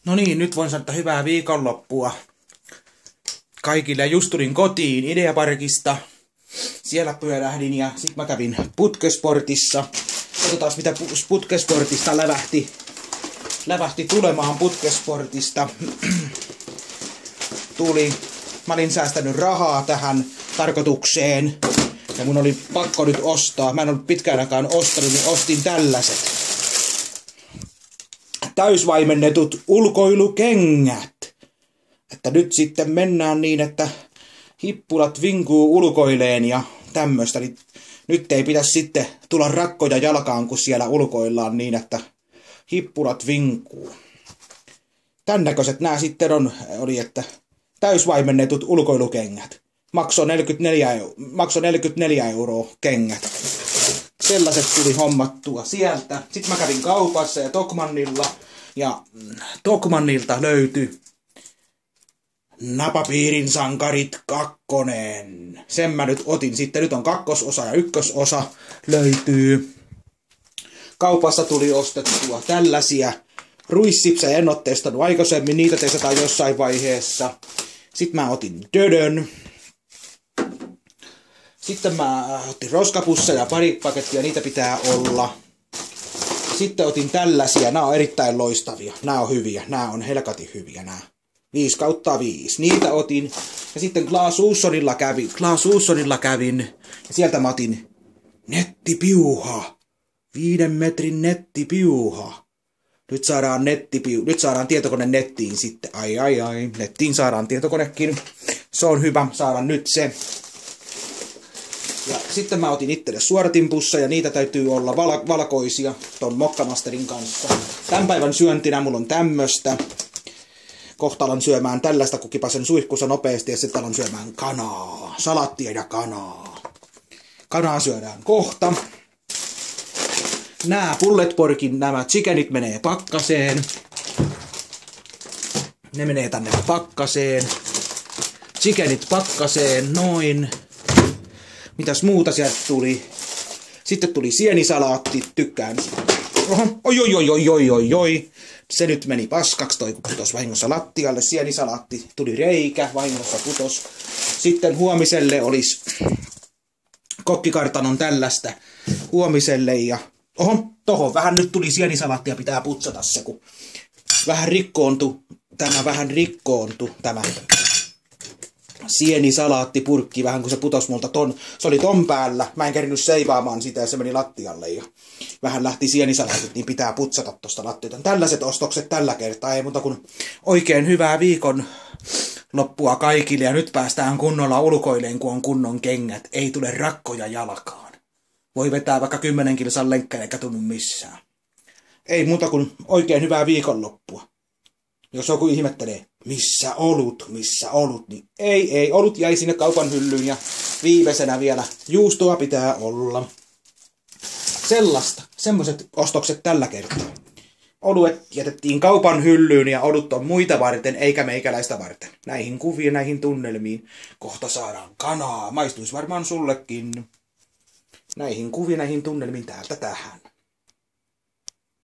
No niin, nyt voin sanoa, että hyvää viikonloppua kaikille. Just tulin kotiin Ideaparkista. Siellä pyörähdin ja sit mä kävin putkesportissa. Katsotaan mitä putkesportista lävähti tulemaan putkesportista. Mä olin säästänyt rahaa tähän tarkoitukseen. Ja mun oli pakko nyt ostaa. Mä en ollut pitkään aikaan ostanut, niin ostin tällaiset täysvaimennetut ulkoilukengät. Että nyt sitten mennään niin, että hippulat vinkuu ulkoileen ja tämmöstä. Niin nyt ei pitäisi sitten tulla rakkoja jalkaan, kun siellä ulkoillaan niin, että hippulat vinkuu. Tän näköiset nämä sitten oli, että täysvaimennetut ulkoilukengät. Maksoi 44 euroa kengät. Sellaiset tuli hommattua sieltä. Sitten mä kävin kaupassa ja Tokmannilla. Ja Tokmannilta löytyi Napapiirin sankarit 2. Sen mä nyt otin. Sitten nyt on 2. ja 1. löytyy. Kaupassa tuli ostettua tällaisia ruissipsejä. En ole testannut aikaisemmin. Niitä testataan jossain vaiheessa. Sitten mä otin Dödön. Sitten mä otin roskapusseja, pari pakettia, niitä pitää olla. Sitten otin tällaisia, nämä on erittäin loistavia, nämä on hyviä, nämä on helkatin hyviä nämä. 5/5, niitä otin. Ja sitten Clas Ohlsonilla kävin, ja sieltä mä otin nettipiuha, 5 metrin nettipiuha. Nyt saadaan tietokone nettiin sitten, ai, nettiin saadaan tietokonekin. Se on hyvä, saadaan nyt se. Ja sitten mä otin itselle suodatinpusseja, niitä täytyy olla valkoisia ton Mokkamasterin kanssa. Tän päivän syöntinä mulla on tämmöstä. Kohta alan syömään tällaista, kun kipasen suihkussa nopeasti ja sitten alan syömään kanaa. Salattia ja kanaa. Kanaa syödään kohta. Nämä chickenit menee pakkaseen. Ne menee tänne pakkaseen. Chickenit pakkaseen, noin. Mitäs muuta sieltä tuli? Sitten tuli sienisalaatti, tykkään. Oi. Se nyt meni paskaksi toi, kun putos vahingossa lattialle. Sienisalaatti, tuli reikä, vahingossa putos. Sitten huomiselle olisi kokkikartanon tällaista huomiselle. Ja tohon vähän nyt tuli sienisalaattia, pitää putsata se, kun vähän rikkoontui tämä sienisalaаттipurkki, vähän kun se putos multa se oli ton päällä. Mä en kerinyt seivaamaan sitä ja se meni lattialle ja vähän lähti sienisalaatit, niin pitää putsata tosta lattialta. Tällaiset ostokset tällä kertaa, ei muuta kuin oikein hyvää viikon loppua kaikille ja nyt päästään kunnolla ulkoileen, kun on kunnon kengät. Ei tule rakkoja jalkaan. Voi vetää vaikka 10 kilsan lenkkejä eikä tunnu missään. Ei muuta kuin oikein hyvää viikonloppua. Jos joku ihmettelee, missä olut, niin ei, olut jäi sinne kaupan hyllyyn ja viimeisenä vielä juustoa pitää olla. Semmoiset ostokset tällä kertaa. Oluet jätettiin kaupan hyllyyn ja olut on muita varten, eikä meikäläistä varten. Näihin kuviin, näihin tunnelmiin. Kohta saadaan kanaa, maistuisi varmaan sullekin. Näihin kuviin, näihin tunnelmiin täältä tähän.